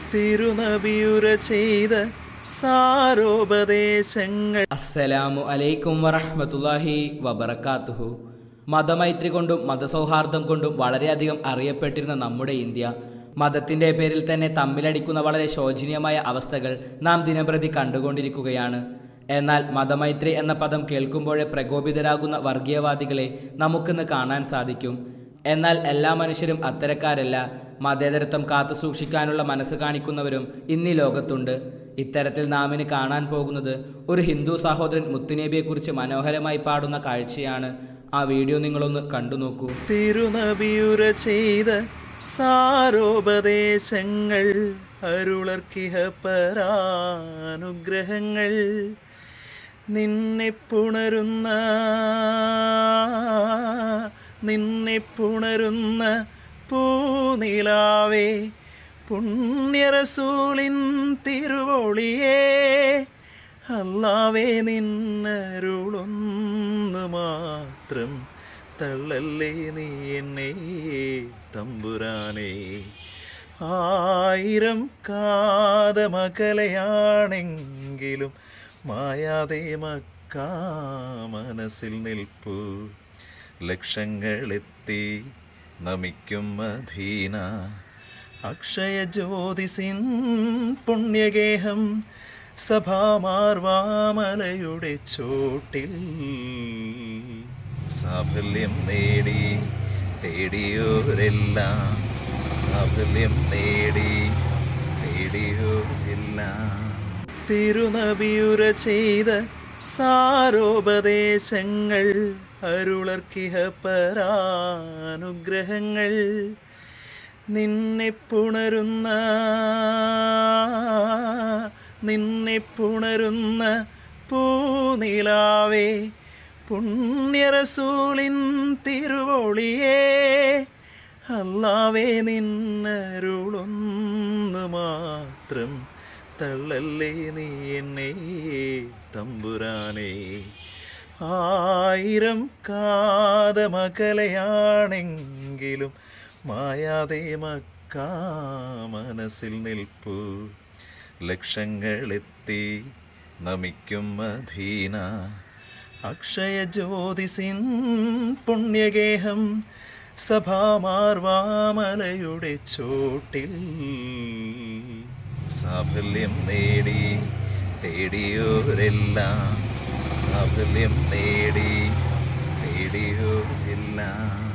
തിരുനബിയുര ചെയ്ത സാരോപദേശങ്ങൾ. അസ്സലാമു അലൈക്കും വറഹ്മത്തുള്ളാഹി വബറകാതുഹു. മതമൈത്രി കൊണ്ടും മതസൗഹാർദ്ദം കൊണ്ടും വളരെയധികം അറിയപ്പെട്ടിരുന്ന നമ്മുടെ ഇന്ത്യ മതത്തിൻ്റെ പേരിൽ തന്നെ തമ്മിലടിക്കുന്ന വളരെ ശോചനീയമായ അവസ്ഥകൾ നാം ദിനംപ്രതി കണ്ടുകൊണ്ടിരിക്കുകയാണ്. എന്നാൽ മതമൈത്രി എന്ന പദം കേൾക്കുമ്പോഴേ പ്രകോപിതരാകുന്ന വർഗീയവാദികളെ നമുക്കിന്ന് കാണാൻ സാധിക്കും. എന്നാൽ എല്ലാ മനുഷ്യരും അത്തരക്കാരല്ല. മതേതരത്വം കാത്തു സൂക്ഷിക്കാനുള്ള മനസ്സ് കാണിക്കുന്നവരും ഇന്നീ ലോകത്തുണ്ട്. ഇത്തരത്തിൽ നാം ഇനി കാണാൻ പോകുന്നത് ഒരു ഹിന്ദു സഹോദരൻ മുത്തുനബിയെക്കുറിച്ച് മനോഹരമായി പാടുന്ന കാഴ്ചയാണ്. ആ വീഡിയോ നിങ്ങളൊന്ന് കണ്ടു നോക്കൂ. തിരുനബിയുര ചെയ്ത സാരോപദേശങ്ങൾ, അരുളർക്കിഹ പരാനുഗ്രഹങ്ങൾ, നിന്നെ പുണരുന്ന പൂനിലാവേ, പുണ്യറസൂലിൻ തിരുവോളിയേ, അല്ലാവേ നിന്നരുളൊന്നു മാത്രം തള്ളല്ലേ നീ എന്നെ തമ്പുരാനേ. ആയിരം കാതമകലയാണെങ്കിലും മായാതെ മക്കാ മനസ്സിൽ നിൽപ്പു, ലക്ഷങ്ങളെത്തി നമിക്കും മദീന, അക്ഷയ ജ്യോതിസിൻ പുണ്യഗേഹം, സഭാമാർവാമലയുടെ ചോട്ടിൽ സാഫല്യം നേടി തേടിയോരെല്ലാം, സാഫല്യം നേടി തേടിയോരെല്ലാം. തിരുനബിയുര ചെയ്ത സാരോപദേശങ്ങൾ, അരുളർക്കിഹ പരാനുഗ്രഹങ്ങൾ, നിന്നെ പുണരുന്ന പൂനിലാവേ, പുണ്യറസൂലിൻ തിരുവോളിയേ, അല്ലാവേ നിന്നരുളൊന്നു മാത്രം തള്ളല്ലേ നീ എന്നെ തമ്പുരാനേ. ആയിരം കാതമകലയാണെങ്കിലും മായാതെ മക്കാ മനസ്സിൽ നിൽപ്പു, ലക്ഷങ്ങളെത്തി നമിക്കും മദീന, അക്ഷയ ജ്യോതിസിൻ പുണ്യഗേഹം, സഭാമാർവാമലയുടെ ചോട്ടിൽ സാഫല്യം നേടി തേടിയോരെല്ലാം, സാഫല്യം നേടി തേടിയോരെല്ലാം.